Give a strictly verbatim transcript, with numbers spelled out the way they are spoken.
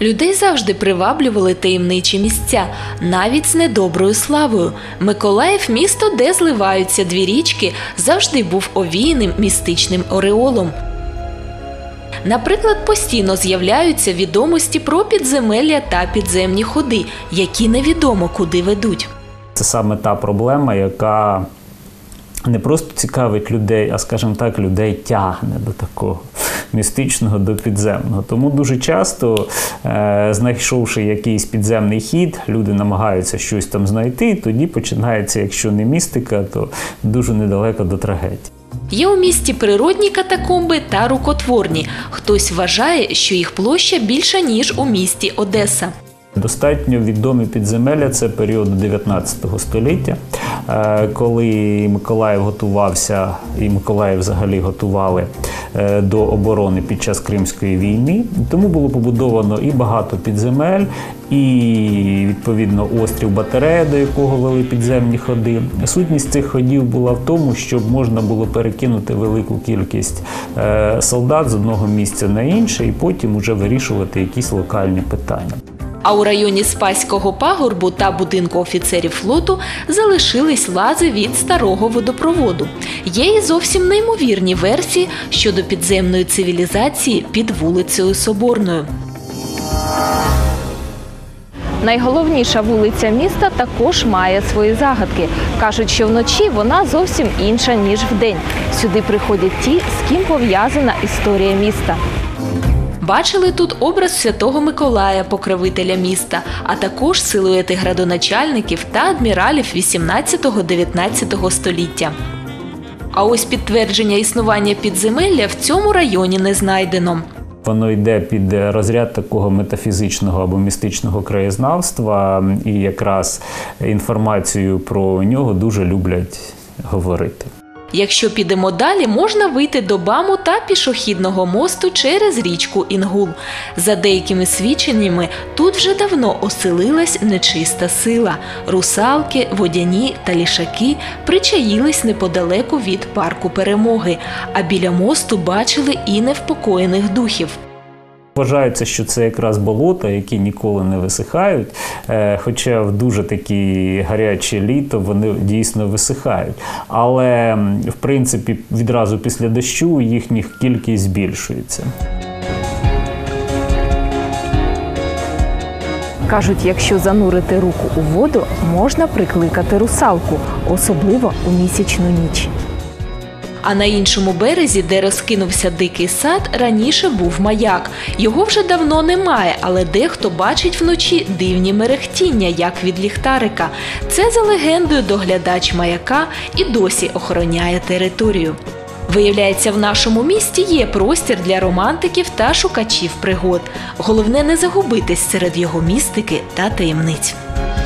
Людей завжди приваблювали таємничі місця, навіть з недоброю славою. Миколаїв – місто, де зливаються дві річки, завжди був овіяним містичним ореолом. Наприклад, постійно з'являються відомості про підземелля та підземні ходи, які невідомо куди ведуть. Це саме та проблема, яка не просто цікавить людей, а, скажімо так, людей тягне до такого містичного, до підземного. Тому дуже часто, е, знайшовши якийсь підземний хід, люди намагаються щось там знайти, і тоді починається, якщо не містика, то дуже недалеко до трагедії. Є у місті природні катакомби та рукотворні. Хтось вважає, що їх площа більша, ніж у місті Одеса. Достатньо відомі підземелля – це періоду дев'ятнадцятого століття, коли Миколаїв готувався, і Миколаїв взагалі готували до оборони під час Кримської війни. Тому було побудовано і багато підземель, і, відповідно, острів Батарея, до якого вели підземні ходи. Сутність цих ходів була в тому, щоб можна було перекинути велику кількість солдат з одного місця на інше і потім уже вирішувати якісь локальні питання. А у районі Спаського пагорбу та будинку офіцерів флоту залишились лази від старого водопроводу. Є і зовсім неймовірні версії щодо підземної цивілізації під вулицею Соборною. Найголовніша вулиця міста також має свої загадки. Кажуть, що вночі вона зовсім інша, ніж вдень. Сюди приходять ті, з ким пов'язана історія міста. Бачили тут образ Святого Миколая, покровителя міста, а також силуети градоначальників та адміралів вісімнадцятого-дев'ятнадцятого століття. А ось підтвердження існування підземелля в цьому районі не знайдено. Воно йде під розряд такого метафізичного або містичного краєзнавства, і якраз інформацію про нього дуже люблять говорити. Якщо підемо далі, можна вийти до БАМу та пішохідного мосту через річку Інгул. За деякими свідченнями, тут вже давно оселилась нечиста сила. Русалки, водяні та лішаки причаїлись неподалеку від парку Перемоги, а біля мосту бачили і невпокоєних духів. Вважається, що це якраз болота, які ніколи не висихають, хоча в дуже такі гаряче літо вони дійсно висихають. Але, в принципі, відразу після дощу їхня кількість збільшується. Кажуть, якщо занурити руку у воду, можна прикликати русалку, особливо у місячну ніч. А на іншому березі, де розкинувся дикий сад, раніше був маяк. Його вже давно немає, але дехто бачить вночі дивні мерехтіння, як від ліхтарика. Це, за легендою, доглядач маяка і досі охороняє територію. Виявляється, в нашому місті є простір для романтиків та шукачів пригод. Головне не загубитись серед його містики та таємниць.